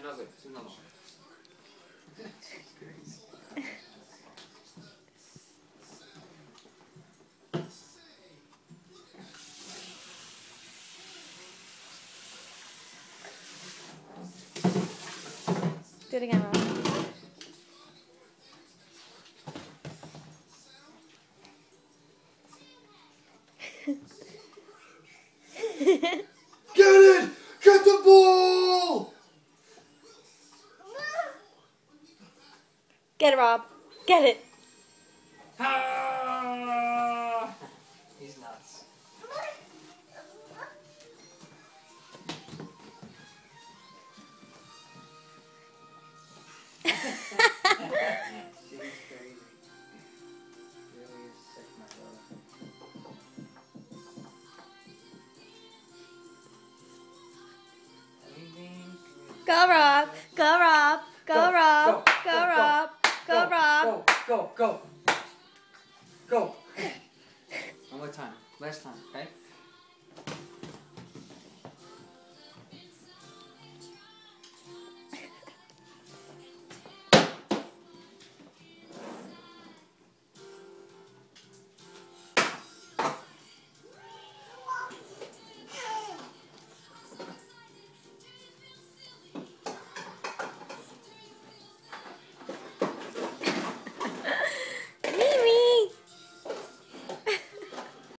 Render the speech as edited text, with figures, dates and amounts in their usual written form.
Robbie, znowu. Do it again, Rob. Get it! Get the ball! Get it, Rob. Get it. Ah! He's nuts. She's crazy. Really sick, my love. Go, Rob. Go, Rob. Go, Rob. Go, Rob. Go, Rob. Go. Go. One more time. Last time, okay?